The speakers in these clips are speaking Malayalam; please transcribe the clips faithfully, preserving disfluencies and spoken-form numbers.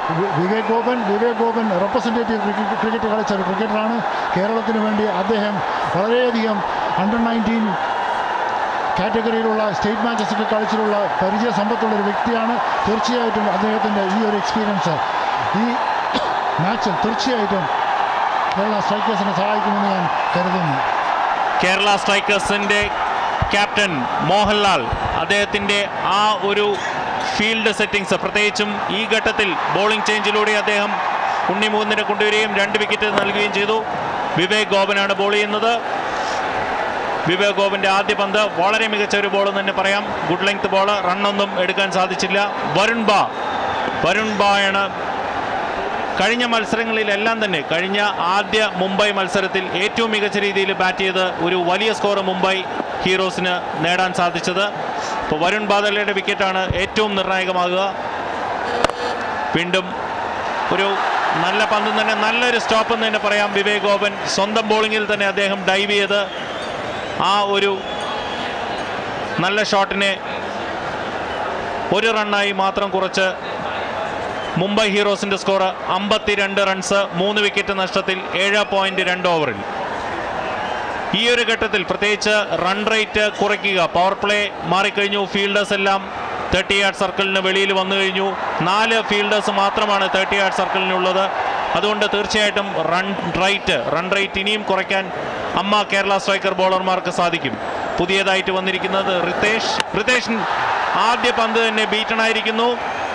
Vivek Gopan Vivek Gopan representative cricket cricket കളിച്ച ഒരു ക്രിക്കറ്ററാണ്. കേരളത്തിന് വേണ്ടി അദ്ദേഹം വളരെയധികം അണ്ടർ നയൻറ്റീൻ കാറ്റഗറിയിലുള്ള സ്റ്റേറ്റ് മാച്ചസൊക്കെ കളിച്ചിട്ടുള്ള പരിചയ സമ്പത്തുള്ള ഒരു വ്യക്തിയാണ്. തീർച്ചയായിട്ടും അദ്ദേഹത്തിൻ്റെ ഈ ഒരു എക്സ്പീരിയൻസ് ഈ മാച്ചിൽ തീർച്ചയായിട്ടും കേരള സ്ട്രൈക്കേഴ്സിനെ സഹായിക്കുമെന്ന് ഞാൻ കരുതുന്നു. കേരള സ്ട്രൈക്കേഴ്സിൻ്റെ ക്യാപ്റ്റൻ മോഹൻലാൽ അദ്ദേഹത്തിൻ്റെ ആ ഒരു ഫീൽഡ് സെറ്റിങ്സ്, പ്രത്യേകിച്ചും ഈ ഘട്ടത്തിൽ ബോളിംഗ് ചേഞ്ചിലൂടെ അദ്ദേഹം ഉണ്ണി മുകുന്ദനെ കൊണ്ടുവരികയും രണ്ട് വിക്കറ്റ് നൽകുകയും ചെയ്തു. വിവേക് ഗോപനാണ് ബോൾ ചെയ്യുന്നത്. വിവേക് ഗോപൻ്റെ ആദ്യ പന്ത് വളരെ മികച്ച ഒരു ബോൾ എന്ന് തന്നെ പറയാം. ഗുഡ് ലെങ്ത് ബോൾ, റണ്ണൊന്നും എടുക്കാൻ സാധിച്ചില്ല. വരുൺ ബാ വരുൺ ബായാണ് കഴിഞ്ഞ മത്സരങ്ങളിലെല്ലാം തന്നെ കഴിഞ്ഞ ആദ്യ മുംബൈ മത്സരത്തിൽ ഏറ്റവും മികച്ച രീതിയിൽ ബാറ്റ് ചെയ്ത് ഒരു വലിയ സ്കോർ മുംബൈ ഹീറോസിന് നേടാൻ സാധിച്ചത്. ഇപ്പോൾ വരുൺ ബാദലയുടെ വിക്കറ്റാണ് ഏറ്റവും നിർണായകമാകുക. വീണ്ടും ഒരു നല്ല പന്ത് തന്നെ, നല്ലൊരു സ്റ്റോപ്പ് എന്ന് തന്നെ പറയാം. വിവേക് ഗോപൻ സ്വന്തം ബോളിങ്ങിൽ തന്നെ അദ്ദേഹം ഡൈവ് ചെയ്ത് ആ ഒരു നല്ല ഷോട്ടിനെ ഒരു റണ്ണായി മാത്രം കുറച്ച് മുംബൈ ഹീറോസിൻ്റെ സ്കോർ അമ്പത്തിരണ്ട് റൺസ്, മൂന്ന് വിക്കറ്റ് നഷ്ടത്തിൽ, ഏഴ് പോയിൻറ്റ് രണ്ട് ഓവറിൽ. ഈ ഒരു ഘട്ടത്തിൽ പ്രത്യേകിച്ച് റൺ റേറ്റ് കുറയ്ക്കുക. പവർ പ്ലേ മാറിക്കഴിഞ്ഞു. ഫീൽഡേഴ്സ് എല്ലാം തേർട്ടി യാർഡ് സർക്കിളിന് വെളിയിൽ വന്നു കഴിഞ്ഞു. നാല് ഫീൽഡേഴ്സ് മാത്രമാണ് തേർട്ടി യാർഡ് സർക്കിളിനുള്ളത്. അതുകൊണ്ട് തീർച്ചയായിട്ടും റൺ റേറ്റ് റൺ റേറ്റ് ഇനിയും കുറയ്ക്കാൻ അമ്മ കേരള സ്ട്രൈക്കർ ബോളർമാർക്ക് സാധിക്കും. പുതിയതായിട്ട് വന്നിരിക്കുന്നത് റിതേഷ്. റിതേഷ് ആദ്യ പന്ത് തന്നെ ബീറ്റണായിരിക്കുന്നു.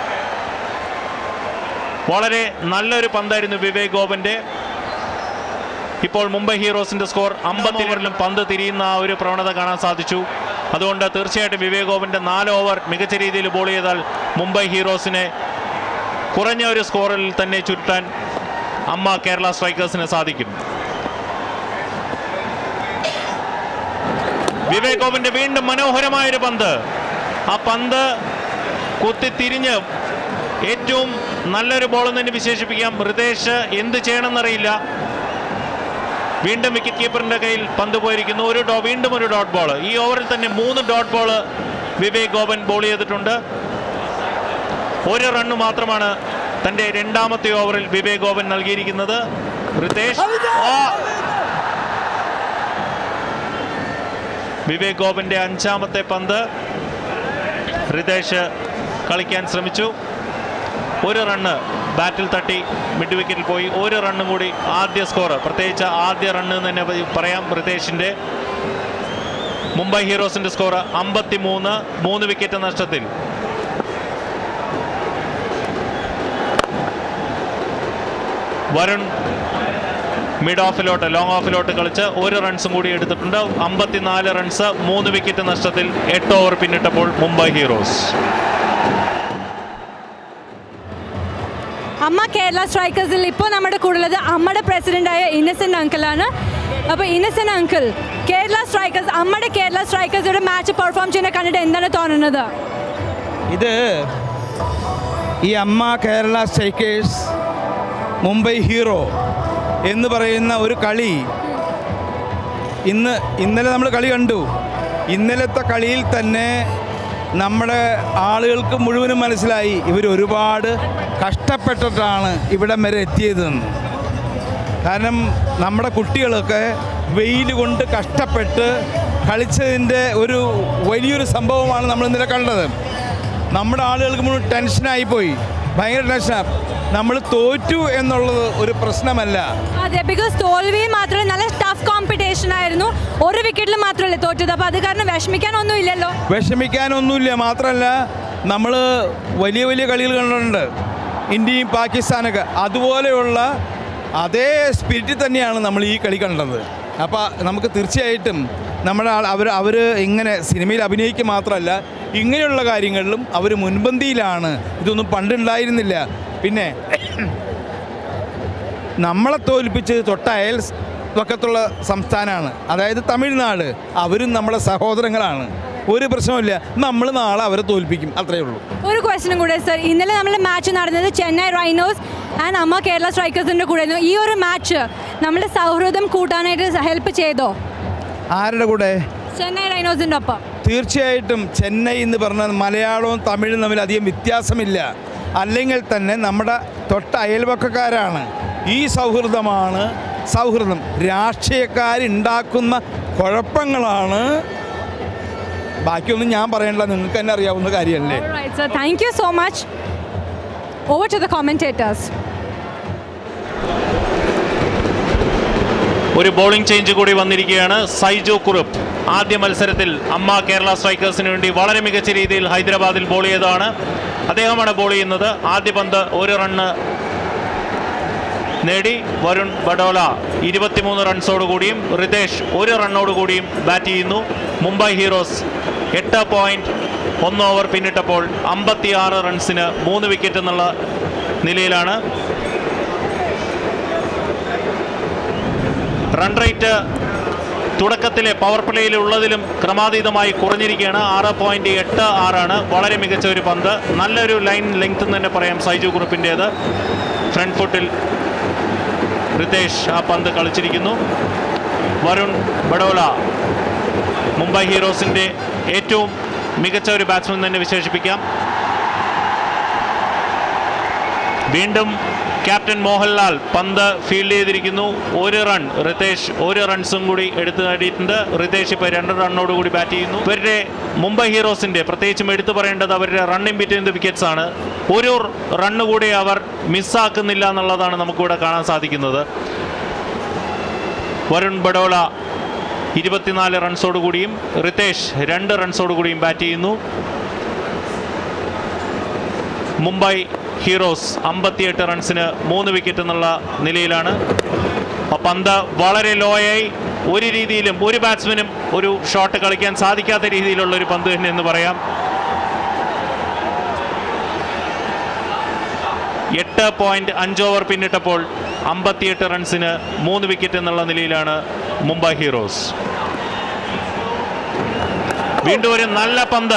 വളരെ നല്ലൊരു പന്തായിരുന്നു വിവേക് ഗോപൻ്റെ. ഇപ്പോൾ മുംബൈ ഹീറോസിൻ്റെ സ്കോർ അമ്പത്തിരണ്ടിലും പന്ത് തിരിയുന്ന ആ ഒരു പ്രവണത കാണാൻ സാധിച്ചു. അതുകൊണ്ട് തീർച്ചയായിട്ടും വിവേക് ഗോപൻ്റെ നാല് ഓവർ മികച്ച രീതിയിൽ ബോൾ ചെയ്താൽ മുംബൈ ഹീറോസിനെ കുറഞ്ഞ ഒരു സ്കോറിൽ തന്നെ ചുരുട്ടാൻ അമ്മ കേരള സ്ട്രൈക്കേഴ്സിന് സാധിക്കും. വിവേക് ഗോപൻ്റെ വീണ്ടും മനോഹരമായൊരു പന്ത്. ആ പന്ത് കുത്തിത്തിരിഞ്ഞ് ഏറ്റവും നല്ലൊരു ബോൾ എന്ന് തന്നെ വിശേഷിപ്പിക്കാം. റിതേഷ് എന്ത് ചെയ്യണമെന്നറിയില്ല. വീണ്ടും വിക്കറ്റ് കീപ്പറിൻ്റെ കയ്യിൽ പന്ത് പോയിരിക്കുന്നു. ഒരു ഡോ വീണ്ടും ഒരു ഡോട്ട് ബോൾ. ഈ ഓവറിൽ തന്നെ മൂന്ന് dot ball Vivek Gopan ball ചെയ്തിട്ടുണ്ട്. ഒരു റണ്ണ് മാത്രമാണ് തൻ്റെ രണ്ടാമത്തെ ഓവറിൽ വിവേക് ഗോപൻ നൽകിയിരിക്കുന്നത്. റിതേഷ് വിവേക് ഗോപൻ്റെ അഞ്ചാമത്തെ പന്ത് റിതേഷ് കളിക്കാൻ ശ്രമിച്ചു. ഒരു റണ്ണ് ബാറ്റിൽ തട്ടി മിഡ് വിക്കറ്റിൽ പോയി. ഒരു റണ്ണും കൂടി ആദ്യ സ്കോർ, പ്രത്യേകിച്ച് ആദ്യ റണ്ണ് എന്ന് തന്നെ പറയാം റിതേഷിൻ്റെ. മുംബൈ ഹീറോസിൻ്റെ സ്കോർ അമ്പത്തി മൂന്ന്, മൂന്ന് വിക്കറ്റ് നഷ്ടത്തിൽ. വരുൺ മിഡ് ഓഫിലോട്ട് ലോങ് ഓഫിലോട്ട് കളിച്ച് ഒരു റൺസും കൂടി എടുത്തിട്ടുണ്ട്. അമ്പത്തിനാല് റൺസ്, മൂന്ന് വിക്കറ്റ് നഷ്ടത്തിൽ, എട്ട് ഓവർ പിന്നിട്ടപ്പോൾ മുംബൈ ഹീറോസ്. അമ്മ കേരള സ്ട്രൈക്കേഴ്സിൽ ഇപ്പോൾ നമ്മുടെ കൂടുതലത് അമ്മയുടെ പ്രസിഡൻ്റായ ഇന്നസെൻ്റ് അങ്കിളാണ്. അപ്പോൾ ഇന്നസെൻ്റ് അങ്കിൾ, കേരള സ്ട്രൈക്കേഴ്സ് അമ്മയുടെ കേരള സ്ട്രൈക്കേഴ്സിയുടെ മാച്ച് പെർഫോം ചെയ്യുന്ന കണ്ടിട്ട് എന്താണ് തോന്നുന്നത്? ഇത് ഈ അമ്മ കേരള സ്ട്രൈക്കേഴ്സ് മുംബൈ ഹീറോ എന്ന് പറയുന്ന ഒരു കളി ഇന്ന് ഇന്നലെ നമ്മൾ കളി കണ്ടു. ഇന്നലത്തെ കളിയിൽ തന്നെ നമ്മുടെ ആളുകൾക്ക് മുഴുവനും മനസ്സിലായി ഇവർ ഒരുപാട് കഷ്ടപ്പെട്ടിട്ടാണ് ഇവിടം വരെ എത്തിയതെന്ന്. കാരണം നമ്മുടെ കുട്ടികളൊക്കെ വെയിൽ കൊണ്ട് കഷ്ടപ്പെട്ട് കളിച്ചതിൻ്റെ ഒരു വലിയൊരു സംഭവമാണ് നമ്മൾ ഇന്നലെ കണ്ടത്. നമ്മുടെ ആളുകൾക്ക് മുഴുവൻ ടെൻഷനായിപ്പോയി, ഭയങ്കര ടെൻഷനാണ്. നമ്മൾ തോറ്റു എന്നുള്ളത് ഒരു പ്രശ്നമല്ല. അതെ, ബിക്കോസ് തോൽവി മാത്രമല്ല, നല്ല ടഫ് കോമ്പറ്റീഷൻ ആയിരുന്നു. ഒരു വിക്കറ്റിൽ മാത്രമല്ലേ തോറ്റത്. അപ്പോൾ അത് കാരണം വിഷമിക്കാനൊന്നും ഇല്ലല്ലോ. വിഷമിക്കാനൊന്നുമില്ല. മാത്രമല്ല നമ്മൾ വലിയ വലിയ കളികൾ കണ്ടിട്ടുണ്ട്, ഇന്ത്യയും പാകിസ്ഥാനൊക്കെ. അതുപോലെയുള്ള അതേ സ്പിരിറ്റിൽ തന്നെയാണ് നമ്മൾ ഈ കളി കണ്ടത്. അപ്പോൾ നമുക്ക് തീർച്ചയായിട്ടും നമ്മുടെ അവർ അവർ ഇങ്ങനെ സിനിമയിൽ അഭിനയിക്കുക മാത്രമല്ല, ഇങ്ങനെയുള്ള കാര്യങ്ങളിലും അവർ മുൻപന്തിയിലാണ്. ഇതൊന്നും പണ്ടുണ്ടായിരുന്നില്ല. പിന്നെ നമ്മളെ തോൽപ്പിച്ച് തൊട്ടയൽ പക്കത്തുള്ള സംസ്ഥാനമാണ്, അതായത് തമിഴ്നാട്. അവരും നമ്മുടെ സഹോദരങ്ങളാണ്. ഒരു പ്രശ്നമില്ല, നമ്മൾ നാളെ അവരെ തോൽപ്പിക്കും, അത്രയേ ഉള്ളൂ. ഒരു ക്വസ്റ്റ്യനും കൂടെ സർ, ഇന്നലെ നമ്മുടെ മാച്ച് നടന്നത് ചെന്നൈ റൈനോസ് ആൻഡ് അമ്മ കേരള സ്ട്രൈക്കേഴ്സിൻ്റെ കൂടെ ആയിരുന്നു. ഈ ഒരു മാച്ച് നമ്മുടെ സൗഹൃദം കൂട്ടാനായിട്ട് ഹെൽപ്പ് ചെയ്തോ? ആരുടെ കൂടെ? ചെന്നൈ റൈനോസിൻ്റെ ഒപ്പം. തീർച്ചയായിട്ടും. ചെന്നൈ എന്ന് പറഞ്ഞാൽ മലയാളവും തമിഴും തമ്മിൽ അധികം വ്യത്യാസമില്ല. അല്ലെങ്കിൽ തന്നെ നമ്മുടെ തൊട്ട അയൽവക്കക്കാരാണ്. ഈ സൗഹൃദമാണ് സൗഹൃദം. രാഷ്ട്രീയക്കാരുണ്ടാക്കുന്ന കുഴപ്പങ്ങളാണ്. ബാക്കിയൊന്നും ഞാൻ പറയണില്ല, നിങ്ങൾക്ക് തന്നെ അറിയാവുന്ന കാര്യമല്ലേ. Thank you so much. Over to the commentators. ഒരു ബോളിംഗ് ചേഞ്ച് കൂടി വന്നിരിക്കുകയാണ്. സൈജു കുറുപ്പ് ആദ്യ മത്സരത്തിൽ അമ്മ കേരള സ്ട്രൈക്കേഴ്സിന് വേണ്ടി വളരെ മികച്ച രീതിയിൽ ഹൈദരാബാദിൽ ബോൾ ചെയ്തതാണ്. അദ്ദേഹമാണ് ബോൾ ചെയ്യുന്നത്. ആദ്യ പന്ത് ഒരു റണ്ണ് നേടി വരുൺ ബഡോല ഇരുപത്തിമൂന്ന് റൺസോടുകൂടിയും റിതേഷ് ഒരു റണ്ണോടുകൂടിയും ബാറ്റ് ചെയ്യുന്നു. മുംബൈ ഹീറോസ് എട്ട് പോയിന്റ് ഒന്ന് ഓവർ പിന്നിട്ടപ്പോൾ അമ്പത്തിയാറ് റൺസിന് മൂന്ന് വിക്കറ്റ് എന്നുള്ള നിലയിലാണ്. റൺ റേറ്റ് തുടക്കത്തിലെ പവർ പ്ലേയിൽ ഉള്ളതിലും ക്രമാതീതമായി കുറഞ്ഞിരിക്കുകയാണ്. ആറ് പോയിന്റ് എട്ട് ആറാണ്. വളരെ മികച്ച ഒരു പന്ത്, നല്ലൊരു ലൈൻ ലെങ്ത് എന്ന് തന്നെ പറയാം സൈജു കുറുപ്പിൻ്റേത്. ഫ്രണ്ട് ഫുട്ടിൽ റിതേഷ് ആ പന്ത് കളിച്ചിരിക്കുന്നു. വരുൺ ബഡോല മുംബൈ ഹീറോസിൻ്റെ ഏറ്റവും മികച്ച ഒരു ബാറ്റ്സ്മാൻ തന്നെ വിശേഷിപ്പിക്കാം. വീണ്ടും ക്യാപ്റ്റൻ മോഹൻലാൽ പന്ത് ഫീൽഡ് ചെയ്തിരിക്കുന്നു. ഒരു റൺ റിതേഷ് ഒരു റൺസും കൂടി എടുത്തു നേടിയിട്ടുണ്ട്. റിതേഷ് ഇപ്പോൾ രണ്ട് റണ്ണോടുകൂടി ബാറ്റ് ചെയ്യുന്നു. ഇവരുടെ മുംബൈ ഹീറോസിൻ്റെ പ്രത്യേകിച്ചും എടുത്തു പറയേണ്ടത് അവരുടെ റണ്ണിംഗ് ബിറ്റ്വീൻ ദ വിക്കറ്റ്സ് ആണ്. ഒരു റണ്ണ് കൂടി അവർ മിസ്സാക്കുന്നില്ല എന്നുള്ളതാണ് നമുക്കിവിടെ കാണാൻ സാധിക്കുന്നത്. വരുൺ ബഡോല ഇരുപത്തിനാല് റൺസോടുകൂടിയും റിതേഷ് രണ്ട് റൺസോടുകൂടിയും ബാറ്റ് ചെയ്യുന്നു. മുംബൈ ഹീറോസ് അമ്പത്തിയെട്ട് റൺസിന് മൂന്ന് വിക്കറ്റ് എന്നുള്ള നിലയിലാണ്. പന്ത് വളരെ ലോയായി, ഒരു രീതിയിലും ഒരു ബാറ്റ്സ്മാനും ഒരു ഷോട്ട് കളിക്കാൻ സാധിക്കാത്ത രീതിയിലുള്ള ഒരു പന്ത് തന്നെ എന്ന് പറയാം. എട്ട് പോയിന്റ് അഞ്ച് ഓവർ പിന്നിട്ടപ്പോൾ അമ്പത്തിയെട്ട് റൺസിന് മൂന്ന് വിക്കറ്റ് എന്നുള്ള നിലയിലാണ് മുംബൈ ഹീറോസ്. വീണ്ടും ഒരു നല്ല പന്ത്.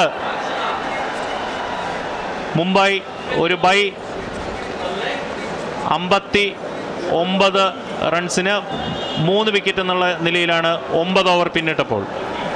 മുംബൈ ഒരു ബൈ അമ്പത്തി ഒമ്പത് റൺസിന് മൂന്ന് വിക്കറ്റ് എന്നുള്ള നിലയിലാണ് ഒമ്പത് ഓവർ പിന്നിട്ടപ്പോൾ.